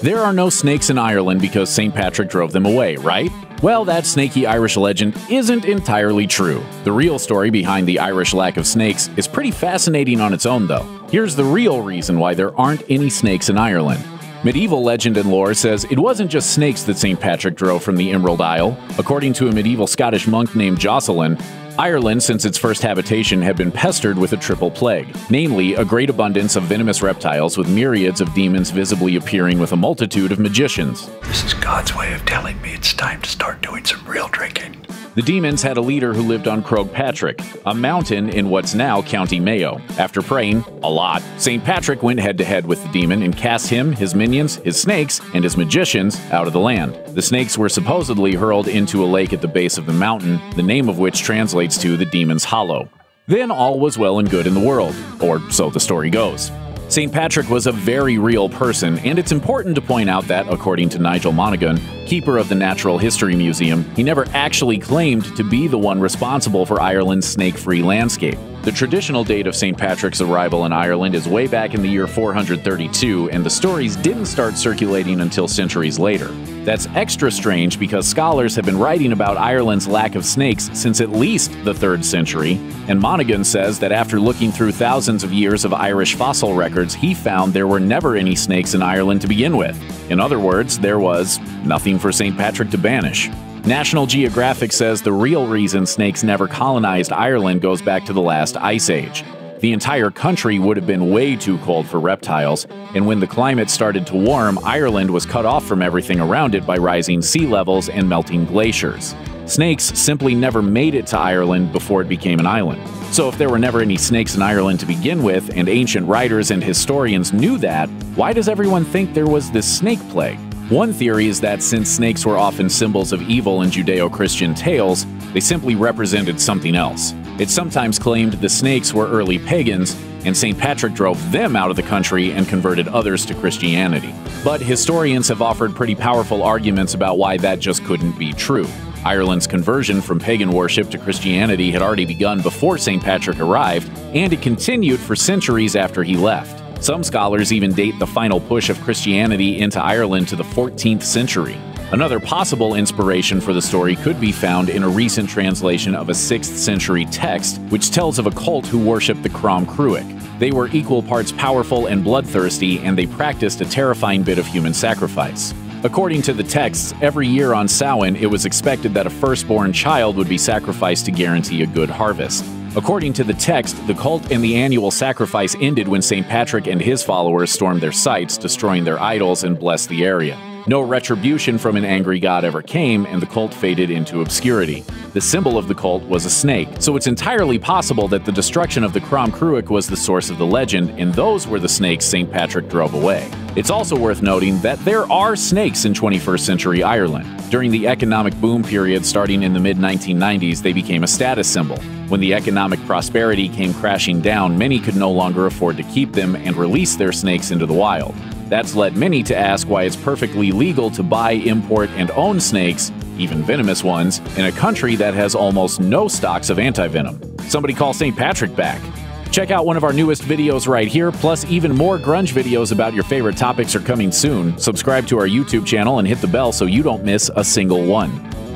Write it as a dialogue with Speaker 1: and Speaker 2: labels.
Speaker 1: There are no snakes in Ireland because St. Patrick drove them away, right? Well, that snaky Irish legend isn't entirely true. The real story behind the Irish lack of snakes is pretty fascinating on its own, though. Here's the real reason why there aren't any snakes in Ireland. Medieval legend and lore says it wasn't just snakes that St. Patrick drove from the Emerald Isle. According to a medieval Scottish monk named Jocelyn, Ireland, since its first habitation, had been pestered with a triple plague, namely a great abundance of venomous reptiles with myriads of demons visibly appearing with a multitude of magicians.
Speaker 2: This is God's way of telling me it's time to start doing some real drinking.
Speaker 1: The demons had a leader who lived on Croagh Patrick, a mountain in what's now County Mayo. After praying a lot, St. Patrick went head-to-head with the demon and cast him, his minions, his snakes, and his magicians out of the land. The snakes were supposedly hurled into a lake at the base of the mountain, the name of which translates to the Demon's Hollow. Then all was well and good in the world, or so the story goes. St. Patrick was a very real person, and it's important to point out that, according to Nigel Monaghan, keeper of the Natural History Museum, he never actually claimed to be the one responsible for Ireland's snake-free landscape. The traditional date of St. Patrick's arrival in Ireland is way back in the year 432, and the stories didn't start circulating until centuries later. That's extra strange because scholars have been writing about Ireland's lack of snakes since at least the 3rd century, and Monaghan says that after looking through thousands of years of Irish fossil records, he found there were never any snakes in Ireland to begin with. In other words, there was nothing for St. Patrick to banish. National Geographic says the real reason snakes never colonized Ireland goes back to the last ice age. The entire country would have been way too cold for reptiles, and when the climate started to warm, Ireland was cut off from everything around it by rising sea levels and melting glaciers. Snakes simply never made it to Ireland before it became an island. So if there were never any snakes in Ireland to begin with, and ancient writers and historians knew that, why does everyone think there was this snake plague? One theory is that since snakes were often symbols of evil in Judeo-Christian tales, they simply represented something else. It's sometimes claimed the snakes were early pagans, and St. Patrick drove them out of the country and converted others to Christianity. But historians have offered pretty powerful arguments about why that just couldn't be true. Ireland's conversion from pagan worship to Christianity had already begun before St. Patrick arrived, and it continued for centuries after he left. Some scholars even date the final push of Christianity into Ireland to the 14th century. Another possible inspiration for the story could be found in a recent translation of a 6th century text, which tells of a cult who worshipped the Crom Cruach. They were equal parts powerful and bloodthirsty, and they practiced a terrifying bit of human sacrifice. According to the texts, every year on Samhain, it was expected that a firstborn child would be sacrificed to guarantee a good harvest. According to the text, the cult and the annual sacrifice ended when St. Patrick and his followers stormed their sites, destroying their idols and blessed the area. No retribution from an angry god ever came, and the cult faded into obscurity. The symbol of the cult was a snake, so it's entirely possible that the destruction of the Crom Cruach was the source of the legend, and those were the snakes St. Patrick drove away. It's also worth noting that there are snakes in 21st century Ireland. During the economic boom period starting in the mid-1990s, they became a status symbol. When the economic prosperity came crashing down, many could no longer afford to keep them and release their snakes into the wild. That's led many to ask why it's perfectly legal to buy, import, and own snakes, even venomous ones, in a country that has almost no stocks of anti-venom. Somebody call St. Patrick back. Check out one of our newest videos right here, plus even more grunge videos about your favorite topics are coming soon. Subscribe to our YouTube channel and hit the bell so you don't miss a single one.